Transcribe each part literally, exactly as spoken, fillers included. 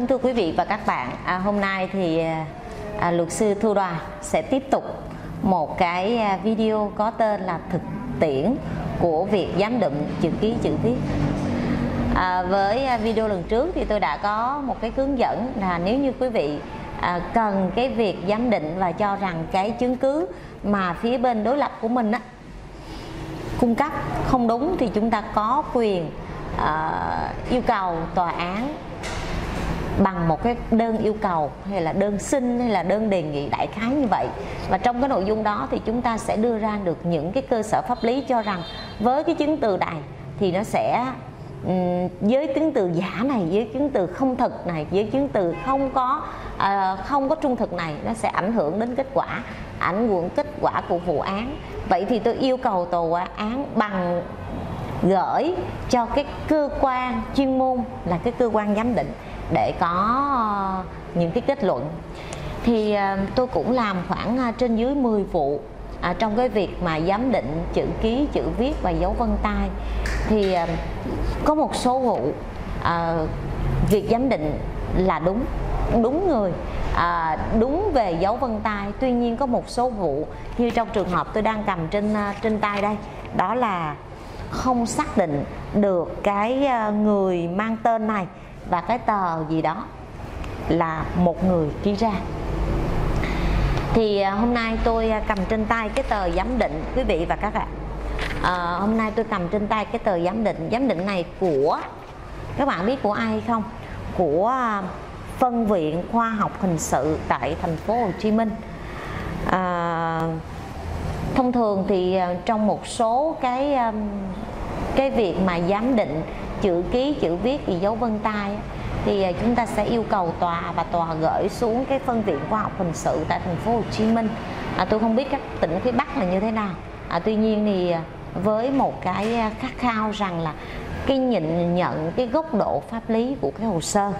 Kính thưa quý vị và các bạn, à, hôm nay thì à, luật sư Thu Đoàn sẽ tiếp tục một cái video có tên là thực tiễn của việc giám định chữ ký chữ viết. À, với video lần trước thì tôi đã có một cái hướng dẫn là nếu như quý vị à, cần cái việc giám định và cho rằng cái chứng cứ mà phía bên đối lập của mình á, cung cấp không đúng thì chúng ta có quyền à, yêu cầu tòa án bằng một cái đơn yêu cầu hay là đơn xin hay là đơn đề nghị đại khái như vậy. Và trong cái nội dung đó thì chúng ta sẽ đưa ra được những cái cơ sở pháp lý cho rằng với cái chứng từ này thì nó sẽ um, với chứng từ giả này, với chứng từ không thực này, với chứng từ không có uh, không có trung thực này, nó sẽ ảnh hưởng đến kết quả, ảnh hưởng kết quả của vụ án. Vậy thì tôi yêu cầu tòa án bằng gửi cho cái cơ quan chuyên môn là cái cơ quan giám định để có những cái kết luận. Thì tôi cũng làm khoảng trên dưới mười vụ à, trong cái việc mà giám định chữ ký, chữ viết và dấu vân tay. Thì có một số vụ à, việc giám định là đúng, đúng người, à, đúng về dấu vân tay. Tuy nhiên có một số vụ như trong trường hợp tôi đang cầm trên trên tay đây, đó là không xác định được cái người mang tên này và cái tờ gì đó là một người ký ra. Thì hôm nay tôi cầm trên tay cái tờ giám định quý vị và các bạn. À, hôm nay tôi cầm trên tay cái tờ giám định. Giám định này của, các bạn biết của ai hay không? Của Phân viện Khoa học Hình sự tại thành phố Hồ Chí Minh. À, thông thường thì trong một số cái cái việc mà giám định chữ ký, chữ viết và dấu vân tay thì chúng ta sẽ yêu cầu tòa và tòa gửi xuống cái Phân viện Khoa học Hình sự tại thành phố Hồ Chí Minh. À, tôi không biết các tỉnh phía Bắc là như thế nào. À, tuy nhiên thì với một cái khát khao rằng là cái nhìn nhận cái góc độ pháp lý của cái hồ sơ,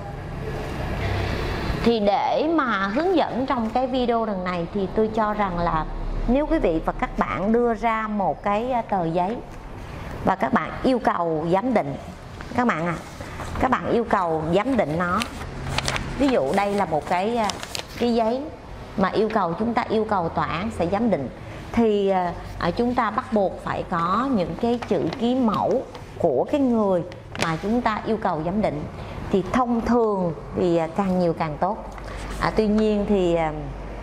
thì để mà hướng dẫn trong cái video lần này thì tôi cho rằng là nếu quý vị và các bạn đưa ra một cái tờ giấy và các bạn yêu cầu giám định, các bạn à, các bạn yêu cầu giám định nó. Ví dụ đây là một cái cái giấy mà yêu cầu chúng ta yêu cầu tòa án sẽ giám định, thì à, chúng ta bắt buộc phải có những cái chữ ký mẫu của cái người mà chúng ta yêu cầu giám định. Thì thông thường thì càng nhiều càng tốt. À, tuy nhiên thì à,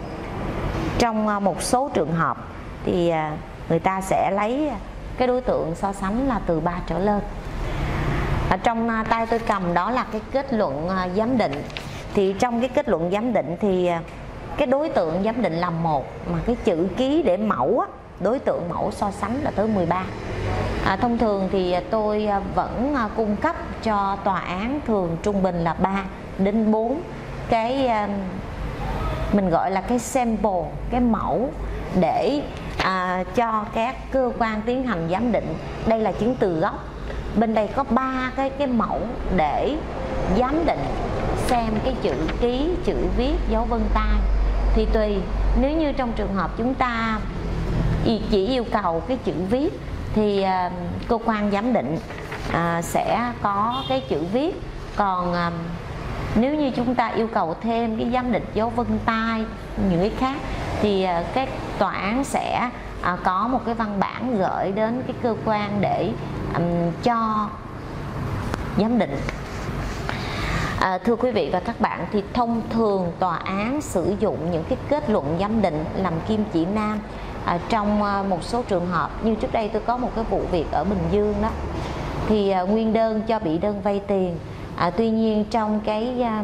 trong một số trường hợp thì à, người ta sẽ lấy cái đối tượng so sánh là từ ba trở lên. Ở trong tay tôi cầm đó là cái kết luận giám định. Thì trong cái kết luận giám định thì cái đối tượng giám định là một, mà cái chữ ký để mẫu á, đối tượng mẫu so sánh là tới mười ba. À, thông thường thì tôi vẫn cung cấp cho tòa án thường trung bình là ba đến bốn cái mình gọi là cái sample, cái mẫu để à, cho các cơ quan tiến hành giám định. Đây là chứng từ gốc. Bên đây có ba cái cái mẫu để giám định xem cái chữ ký, chữ viết, dấu vân tay. Thì tùy, nếu như trong trường hợp chúng ta chỉ yêu cầu cái chữ viết thì à, cơ quan giám định à, sẽ có cái chữ viết. Còn à, nếu như chúng ta yêu cầu thêm cái giám định dấu vân tay, những cái khác, thì à, các tòa án sẽ à, có một cái văn bản gửi đến cái cơ quan để um, cho giám định. À, thưa quý vị và các bạn, thì thông thường tòa án sử dụng những cái kết luận giám định làm kim chỉ nam à, trong à, một số trường hợp. Như trước đây tôi có một cái vụ việc ở Bình Dương đó, thì à, nguyên đơn cho bị đơn vay tiền. À, tuy nhiên trong cái à,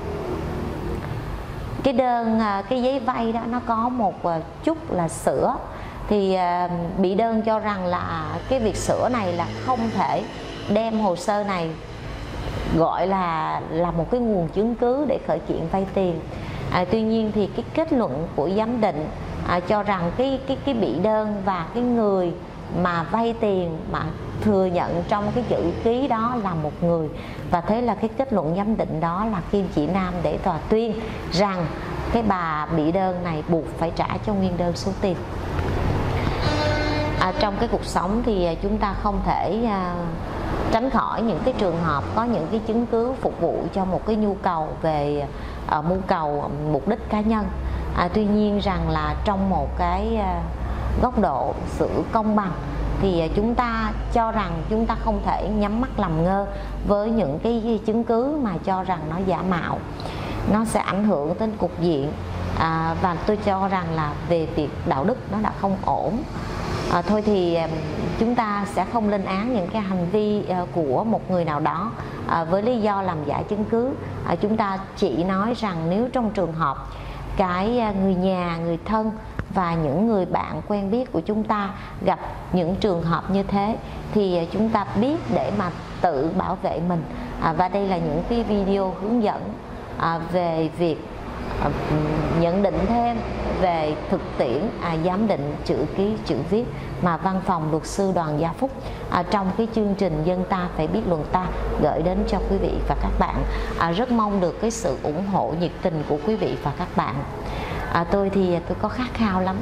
cái đơn à, cái giấy vay đó nó có một à, chút là sửa. Thì à, bị đơn cho rằng là cái việc sửa này là không thể đem hồ sơ này gọi là là một cái nguồn chứng cứ để khởi kiện vay tiền. À, tuy nhiên thì cái kết luận của giám định à, cho rằng cái cái cái bị đơn và cái người mà vay tiền mà thừa nhận trong cái chữ ký đó là một người, và thế là cái kết luận giám định đó là kim chỉ nam để tòa tuyên rằng cái bà bị đơn này buộc phải trả cho nguyên đơn số tiền. À, trong cái cuộc sống thì chúng ta không thể à, tránh khỏi những cái trường hợp có những cái chứng cứ phục vụ cho một cái nhu cầu về uh, mưu cầu mục đích cá nhân. À, tuy nhiên rằng là trong một cái uh, góc độ sự công bằng thì chúng ta cho rằng chúng ta không thể nhắm mắt làm ngơ với những cái chứng cứ mà cho rằng nó giả mạo, nó sẽ ảnh hưởng đến cục diện. À, và tôi cho rằng là về việc đạo đức nó đã không ổn. À, thôi thì chúng ta sẽ không lên án những cái hành vi uh, của một người nào đó uh, với lý do làm giả chứng cứ. Uh, chúng ta chỉ nói rằng nếu trong trường hợp cái uh, người nhà, người thân và những người bạn quen biết của chúng ta gặp những trường hợp như thế thì uh, chúng ta biết để mà tự bảo vệ mình. Uh, và đây là những cái video hướng dẫn uh, về việc uh, nhận định thêm về thực tiễn à, giám định chữ ký chữ viết mà văn phòng luật sư Đoàn Gia Phúc à, trong cái chương trình Dân Ta Phải Biết Luận Ta gửi đến cho quý vị và các bạn. À, rất mong được cái sự ủng hộ nhiệt tình của quý vị và các bạn. À, tôi thì tôi có khát khao lắm.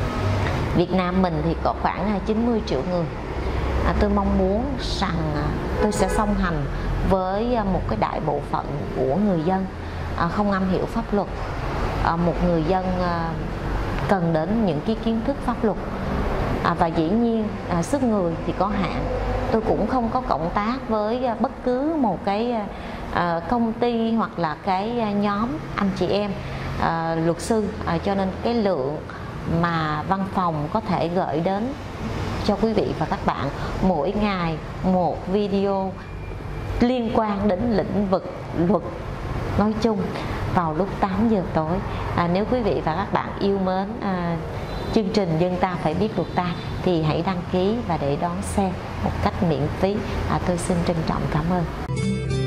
Việt Nam mình thì có khoảng chín mươi triệu người. À, tôi mong muốn rằng à, tôi sẽ song hành với à, một cái đại bộ phận của người dân à, không am hiểu pháp luật. À, một người dân à, cần đến những cái kiến thức pháp luật. À, và dĩ nhiên à, sức người thì có hạn. Tôi cũng không có cộng tác với à, bất cứ một cái à, công ty hoặc là cái à, nhóm anh chị em à, luật sư, à, cho nên cái lượng mà văn phòng có thể gửi đến cho quý vị và các bạn mỗi ngày một video liên quan đến lĩnh vực luật nói chung vào lúc tám giờ tối. À, nếu quý vị và các bạn yêu mến à, chương trình Dân Ta Phải Biết Luật Ta thì hãy đăng ký và để đón xem một cách miễn phí. À, tôi xin trân trọng cảm ơn.